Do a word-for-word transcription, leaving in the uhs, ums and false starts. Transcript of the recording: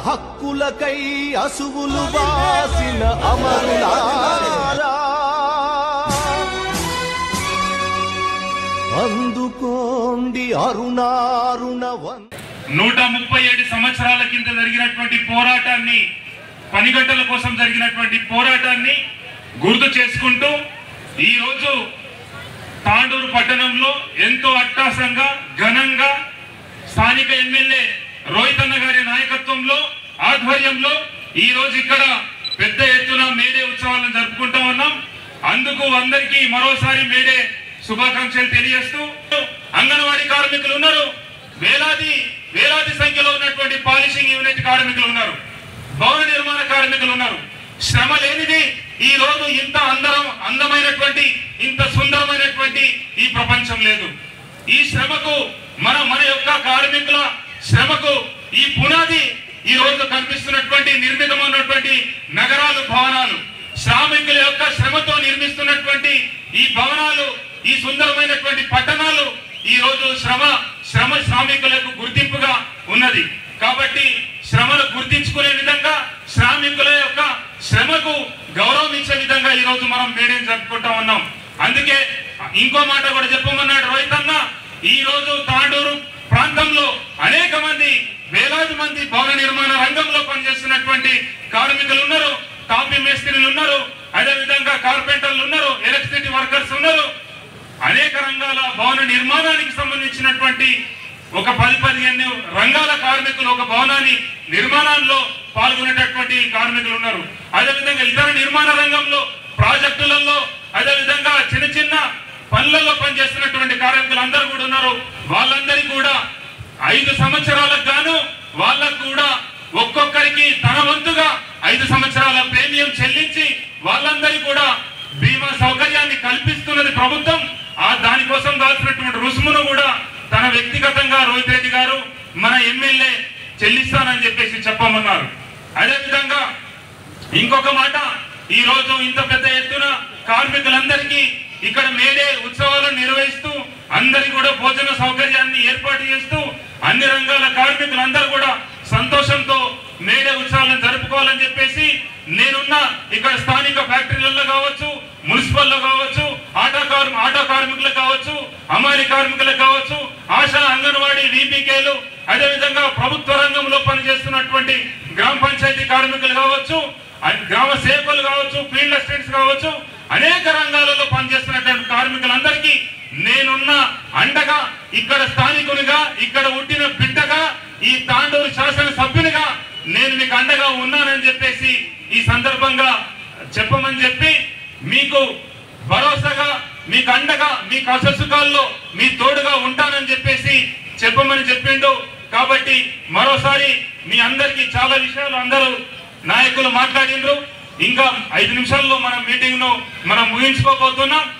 హక్కులకై అసువులు వాసిన అమరులారా అందుకోండి అరుణారుణ నూట ముప్పై ఏడు సంవత్సరాల కింద జరిగినటువంటి పోరాటాన్ని పనిగట్టల కోసం జరిగినటువంటి పోరాటాన్ని గుర్తు చేసుకుంటూ ఈరోజు తాండూరు పట్టణంలో ఎంతో అట్టాసంగా ఘనంగా స్థానిక ఎమ్మెల్యే రోహిత్ అన్న గారి నాయకత్వంలో ఆధ్వర్యంలో ఈ రోజు ఇక్కడ పెద్ద ఎత్తున మేడే ఉత్సవాలను జరుపుకుంటా ఉన్నాం. అందుకు అందరికీ మరోసారి మేడే శుభాకాంక్షలు తెలియజేస్తూ అంగన్వాడీ కార్మికులు ఉన్నారు, వేలాది వేలాది సంఖ్యలో ఉన్నటువంటి పాలిషింగ్ యూనిట్ కార్మికులు ఉన్నారు, భవన నిర్మాణ కార్మికులు ఉన్నారు. శ్రమ లేనిది ఈ రోజు ఇంత అందరం అందమైనటువంటి ఇంత సుందరమైనటువంటి ఈ ప్రపంచం లేదు. ఈ శ్రమకు మన మన యొక్క కార్మికుల శ్రమకు ఈ పునాది ఈ రోజు కనిపిస్తున్నటువంటి నిర్మితమైనటువంటి నగరాలు, భవనాలు, శ్రామికుల యొక్క శ్రమతో నిర్మిస్తున్నటువంటి ఈ భవనాలు, ఈ సుందరమైనటువంటి పట్టణాలు ఈ రోజు శ్రమ శ్రమ శ్రామికులకు గుర్తింపుగా ఉన్నది. కాబట్టి శ్రమను గుర్తించుకునే విధంగా శ్రామికుల యొక్క శ్రమకు గౌరవం ఇచ్చే విధంగా ఈ రోజు మనం మేడేని జరుపుకుంటా ఉన్నాం. అందుకే ఇంకో మాట కూడా చెప్పమన్నాడు రోహిత్ అన్న. ఈ రోజు తాండూరు ప్రాంతంలో అనేక మంది వేలాది మంది భవన నిర్మాణ రంగంలో పనిచేస్తున్నటువంటి కార్మికులు ఉన్నారు, తాపీ మేస్త్రీలు ఉన్నారు, అదే విధంగా కార్పెంటర్లు ఉన్నారు, ఎలక్ట్రిసిటీ వర్కర్స్ ఉన్నారు. అనేక రంగాల భవన నిర్మాణానికి సంబంధించినటువంటి ఒక పది పదిహేను రంగాల కార్మికులు ఒక భవనాన్ని నిర్మాణంలో పాల్గొనేటటువంటి కార్మికులు ఉన్నారు. అదేవిధంగా ఇతర నిర్మాణ రంగంలో ప్రాజెక్టులలో అదేవిధంగా చిన్న చిన్న పనులలో పనిచేస్తున్నటువంటి కార్మికులు అందరూ కూడా ఉన్నారు. వాళ్ళందరికీ కూడా ఐదు సంవత్సరాలకు గాను వాళ్ళకు కూడా ఒక్కొక్కరికి తన వంతుగా ఐదు సంవత్సరాల ప్రీమియం చెల్లించి వాళ్ళందరికీ కూడా బీమా సౌకర్యాన్ని కల్పిస్తున్నది ప్రభుత్వం. ఆ దానికోసం కావాల్సినటువంటి రుసుమును కూడా తన వ్యక్తిగతంగా రోహిత్ రెడ్డి గారు మన ఎమ్మెల్యే చెల్లిస్తానని చెప్పేసి చెప్పమన్నారు. అదేవిధంగా ఇంకొక మాట, ఈ రోజు ఇంత పెద్ద ఎత్తున కార్మికులందరికీ ఇక్కడ మేడే ఉత్సవాలను నిర్వహిస్తూ అందరికి కూడా భోజన సౌకర్యాన్ని ఏర్పాటు చేస్తూ అన్ని రంగాల కార్మికులందరూ కూడా సంతోషంతో మేడే ఉత్సవాలను జరుపుకోవాలని చెప్పేసి నేనున్న ఇక్కడ స్థానిక ఫ్యాక్టరీలలో కావచ్చు, మున్సిపల్లో కావచ్చు, ఆటో కార్ ఆటో కార్మికులకు కావచ్చు, అమాలి కార్మికులకు కావచ్చు, ఆశా అంగన్వాడీ వీపీకేలు, అదేవిధంగా ప్రభుత్వ రంగంలో పనిచేస్తున్నటువంటి గ్రామ పంచాయతీ కార్మికులు కావచ్చు, గ్రామ సేవకులు కావచ్చు, ఫీల్డ్ అసిస్టెంట్స్ కావచ్చు, అనేక రంగాలలో పనిచేస్తున్నటువంటి కార్మికులందరికీ నేనున్న అండగా, ఇక్కడ స్థానికునిగా, ఇక్కడ పుట్టిన బిడ్డగా, ఈ తాండూరు శాసన సభ్యునిగా నేను మీకు అండగా ఉన్నానని చెప్పేసి ఈ సందర్భంగా చెప్పమని చెప్పి మీకు భరోసాగా, మీకు అండగా, మీ కష్టసుఖాల్లో మీ తోడుగా ఉంటానని చెప్పేసి చెప్పమని చెప్పిండు. కాబట్టి మరోసారి మీ అందరికీ చాలా విషయాలు అందరూ నాయకులు మాట్లాడిండ్రు. ఇంకా ఐదు నిమిషాల్లో మన మీటింగ్ ను మనం ముగించుకోబోతున్నాం.